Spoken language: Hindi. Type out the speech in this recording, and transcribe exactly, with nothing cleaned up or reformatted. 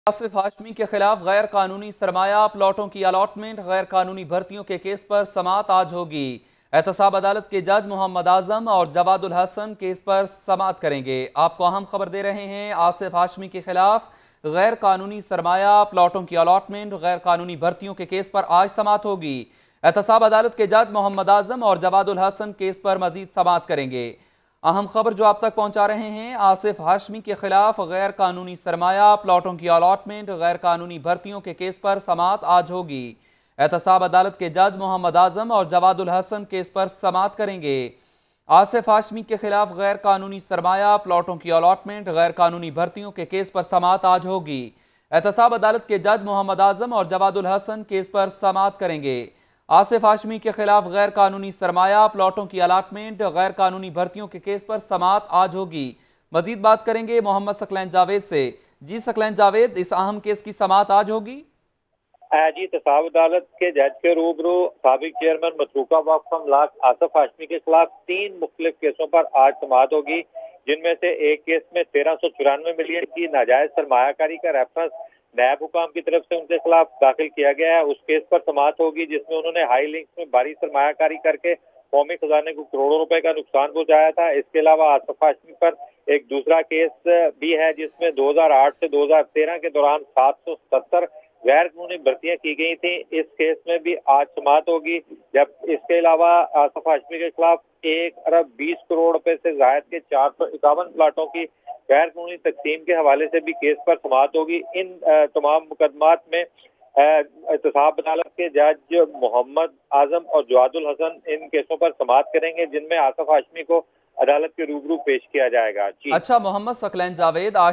आसिफ हाशमी के खिलाफ गैर कानूनी सरमाया प्लॉटों की अलॉटमेंट गैर कानूनी भर्तियों के केस पर समाअत आज होगी। एहतसाब अदालत के जज मोहम्मद आजम और जवादुल हसन केस पर समाअत करेंगे। आपको अहम खबर दे रहे हैं, आसिफ हाशमी के खिलाफ गैर कानूनी सरमाया प्लॉटों की अलॉटमेंट गैर कानूनी भर्तियों के केस पर आज समाअत होगी। एहतसाब अदालत के जज मोहम्मद आजम और जवादुल हसन केस पर मजीद समाअत करेंगे। अहम खबर जो आप तक पहुंचा रहे हैं, आसिफ हाशमी के खिलाफ गैर कानूनी सरमाया प्लॉटों की अलॉटमेंट गैर कानूनी भर्तियों के केस पर समाअत आज होगी। एहतसाब अदालत के जज मोहम्मद आजम और जवादुल हसन केस पर समाअत करेंगे। आसिफ हाशमी के खिलाफ गैर कानूनी सरमाया प्लॉटों की अलॉटमेंट गैर कानूनी भर्तियों के केस पर समाअत आज होगी। एहतसाब अदालत के जज मोहम्मद आजम और जवादुल हसन केस पर समाअत करेंगे। आसिफ हाशमी के खिलाफ गैर कानूनी सरमाया प्लॉटों की अलाटमेंट गैर कानूनी भर्तियों के केस पर समाअत आज होगी। मजीद बात करेंगे मोहम्मद सकलैन जावेद से। जी सकलैन जावेद, इस अहम केस की समाअत आज होगी? जी, एहतसाब अदालत के जज के रूबरू साबिक चेयरमैन मतरूका वक्फ अमलाक आसिफ हाशमी के खिलाफ तीन मुख्तलिफ केसों पर आज समाअत होगी, जिनमें से एक केस में तेरह सौ चौरानवे मिलियन की नाजायज सरमायाकारी का रेफरेंस नैब हुकाम की तरफ से उनके खिलाफ दाखिल किया गया है। उस केस पर समाअत होगी जिसमें उन्होंने हाई लिंक्स में भारी सरमायाकारी करके कौमी खजाने को करोड़ों रुपए का नुकसान पहुंचाया था। इसके अलावा आसिफ हाशमी पर एक दूसरा केस भी है जिसमें दो हजार आठ से दो हजार तेरह के दौरान सात सौ सत्तर गैर कानूनी भर्तियां की गई थी। इस केस में भी आज समाअत होगी। जब इसके अलावा आसिफ हाशमी के खिलाफ एक अरब बीस करोड़ रुपए से जायद के चार सौ इक्यावन प्लाटों की गैर कानूनी तकसीम के हवाले से भी केस पर समाअत होगी। इन तमाम मुकदमात में एहतसाब अदालत के जज मोहम्मद आजम और जवादुल हसन इन केसों पर समाअत करेंगे, जिनमें आसिफ हाशमी को अदालत के रूबरू पेश किया जाएगा। अच्छा मोहम्मद सकलैन जावेद,